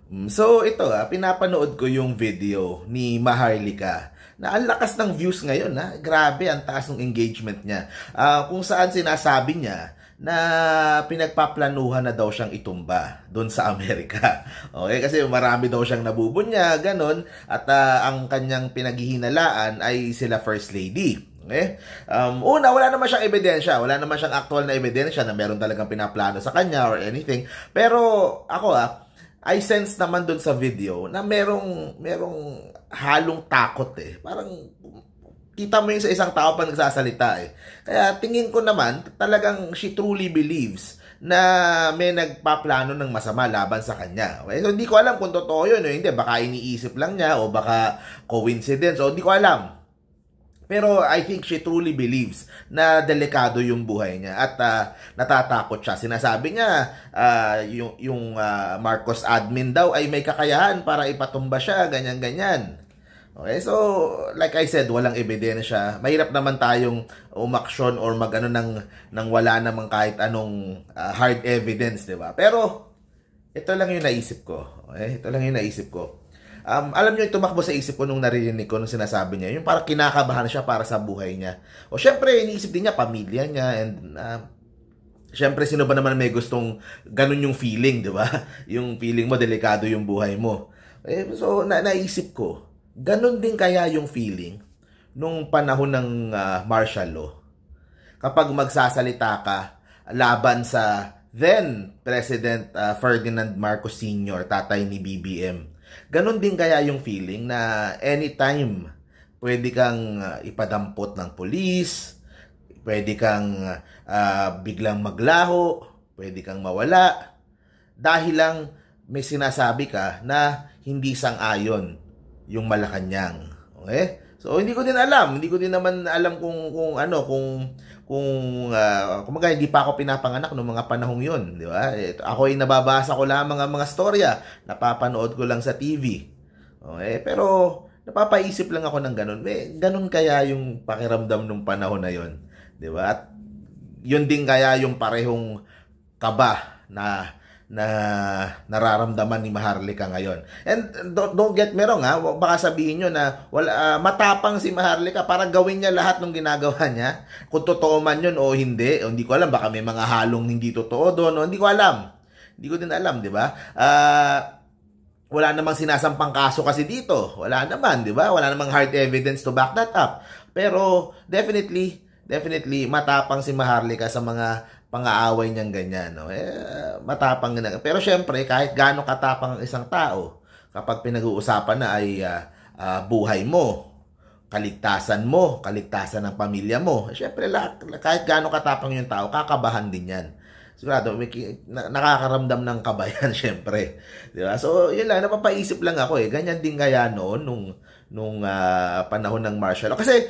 So ito pinapanood ko yung video ni Maharlika na ang lakas ng views ngayon Grabe, ang taas ng engagement niya. Kung saan sinasabi niya na pinagpaplanuhan na daw siyang itumba doon sa Amerika. Okay, kasi marami daw siyang nabubunya, ganon, at ang kanyang pinaghihinalaan ay sila First Lady. Okay? Una, wala naman siyang ebidensya. Wala naman siyang actual na ebidensya na meron talagang pinaplano sa kanya or anything. Pero ako I sense naman dun sa video na merong halong takot Parang kita mo yung sa isang tao pa nagsasalita Kaya tingin ko naman talagang she truly believes na may nagpaplano ng masama laban sa kanya. Okay? So hindi ko alam kung totoo yun o hindi. Baka iniisip lang niya o baka coincidence o hindi ko alam. Pero I think she truly believes na delikado yung buhay niya at natatakot siya. Sinasabi niya yung Marcos admin daw ay may kakayahan para ipatumba siya, ganyan-ganyan. Okay, so like I said, walang ebidensya. Mahirap naman tayong umaksyon or magano nang wala namang kahit anong hard evidence, 'di ba? Pero ito lang yung naisip ko. Okay? Ito lang yung naisip ko. Alam niyo, tumakbo sa isip ko nung narinig ko nung sinasabi niya, yung parang kinakabahan siya para sa buhay niya. O syempre, iniisip din niya pamilya niya and syempre, sino ba naman may gustong ganun yung feeling, 'di ba? Yung feeling mo delikado yung buhay mo. So naisip ko, ganun din kaya yung feeling nung panahon ng martial law. Kapag magsasalita ka laban sa then President Ferdinand Marcos Sr., tatay ni BBM. Ganun din kaya yung feeling na anytime pwede kang ipadampot ng pulis, pwede kang biglang maglaho, pwede kang mawala, dahil lang may sinasabi ka na hindi sang-ayon yung Malacanang. Okay? So hindi ko din alam, hindi ko din naman alam kung hindi pa ako pinapanganak noong mga panahong 'yon, di ba? Ako ay nababasa ko lamang ang mga storya, napapanood ko lang sa TV. Okay? Pero napapaisip lang ako ng ganun. Ganun kaya yung pakiramdam nung panahon na 'yon, di ba? At 'yun din kaya yung parehong kaba na nararamdaman ni Maharlika ngayon. And don't get me wrong baka sabihin nyo na matapang si Maharlika para gawin niya lahat ng ginagawa niya. Kung totoo man yun o hindi, hindi ko alam, baka may mga halong hindi totoo doon, hindi ko alam. Hindi ko din alam, di ba? Wala namang sinasampang kaso kasi dito. Wala naman, di ba? Wala namang hard evidence to back that up. Pero definitely matapang si Maharlika sa mga pang-aaway niyang ganyan, no? Matapang na. Pero syempre, kahit gaano katapang ang isang tao, kapag pinag-uusapan na ay buhay mo, kaligtasan ng pamilya mo, syempre, kahit gaano katapang yung tao, kakabahan din yan. Sigurado, nakakaramdam ng kabayan, syempre. Diba? So, yun lang, napapaisip lang ako ganyan din kaya noon, nung panahon ng martial law. Kasi,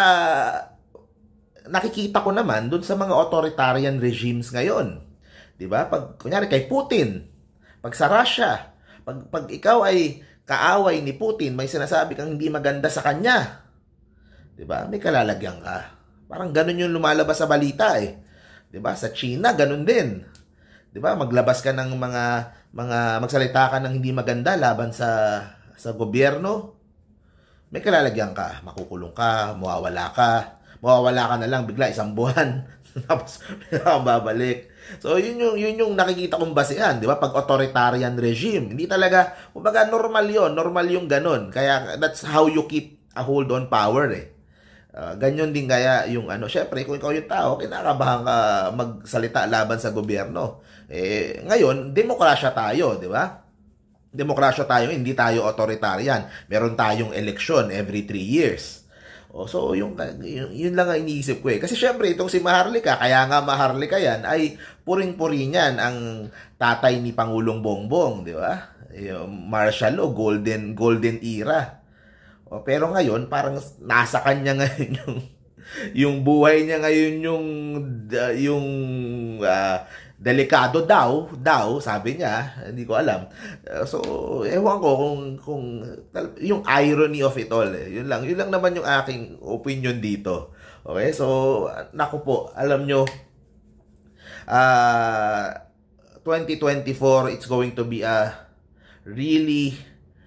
nakikita ko naman dun sa mga authoritarian regimes ngayon. 'Di ba? Pag kunyari kay Putin, pag sa Russia, pag ikaw ay kaaway ni Putin, may sinasabi kang hindi maganda sa kanya. 'Di ba? May kalalagyan ka. Parang ganun yung lumalabas sa balita 'Di ba? Sa China ganun din. 'Di ba? Maglabas ka ng mga magsalita ka ng hindi maganda laban sa gobyerno. May kalalagyan ka, makukulong ka, mawawala ka na lang bigla isang buwan tapos babalik. So yun yung nakikita kong basehan, di ba? Pag authoritarian regime, hindi talaga, kumbaga normal yung ganun. Kaya that's how you keep a hold on power ganyan din kaya yung syempre kung ikaw yung tao, kinakabahan ka magsalita laban sa gobyerno. Ngayon, demokrasya tayo, di ba? Demokrasya tayo, hindi tayo authoritarian. Meron tayong eleksyon every 3 years. So, yun lang ang iniisip ko Kasi syempre, itong si Maharlika, kaya nga Maharlika yan, ay puring-puri niyan ang tatay ni Pangulong Bongbong, di ba? Martial law, golden era. Pero ngayon, parang nasa kanya ngayon yung buhay niya ngayon yung delikado daw, sabi niya, hindi ko alam. So, ewan ko kung yung irony of it all Yun lang naman yung aking opinion dito. Okay? So, naku po, alam nyo, 2024, it's going to be a really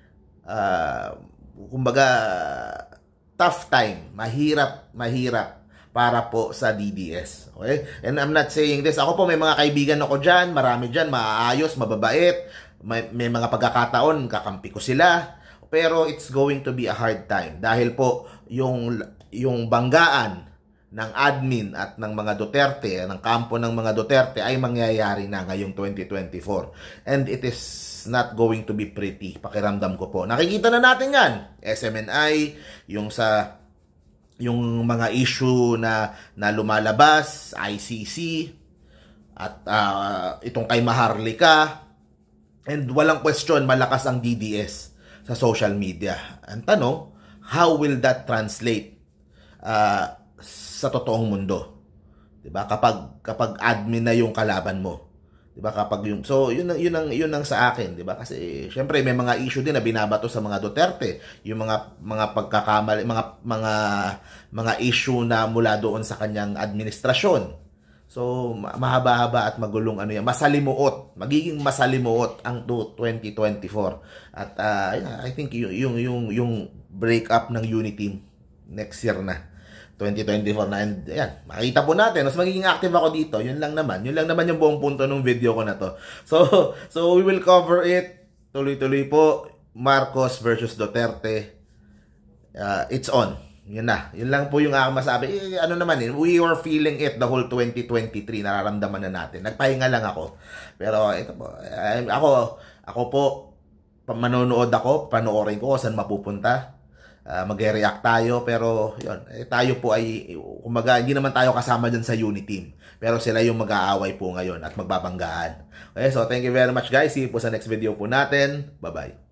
kumbaga tough time, mahirap para po sa DDS. Okay? And I'm not saying this. Ako po may mga kaibigan ako dyan, marami dyan, maayos, mababait, may mga pagkakataon, kakampi ko sila. Pero it's going to be a hard time dahil po yung banggaan ng admin at ng mga Duterte, ng kampo ng mga Duterte ay mangyayari na ngayong 2024. And it is not going to be pretty. Pakiramdam ko po. Nakikita na natin yan. SMNI, yung mga issue na lumalabas, ICC, at itong kay Maharlika, and walang question, malakas ang DDS sa social media. Ang tanong, how will that translate sa totoong mundo? 'Di ba? Kapag admin na yung kalaban mo. 'Di ba? So yun ang sa akin, 'di ba? Kasi syempre may mga issue din na binabato sa mga Duterte, yung mga pagkakamali, mga issue na mula doon sa kanyang administrasyon. So mahaba-haba at magulong yan, magiging masalimuot ang 2024. At I think yung break up ng Uniteam next year na 2024 na, and ayan, makita po natin, mas magiging active ako dito. Yun lang naman yung buong punto ng video ko na to. So we will cover it. Tuloy-tuloy po. Marcos versus Duterte. It's on. Yun lang po yung masabi. We were feeling it the whole 2023. Nararamdaman na natin. Nagpahinga lang ako. Pero ito po, ako po, manonood ako, panoorin ko saan mapupunta. Mag-react tayo, pero yun, tayo po ay, kumbaga, hindi naman tayo kasama dyan sa Uniteam. Pero sila yung mag-aaway po ngayon at magbabanggaan. Okay, so thank you very much guys. See you po sa next video po natin. Bye-bye.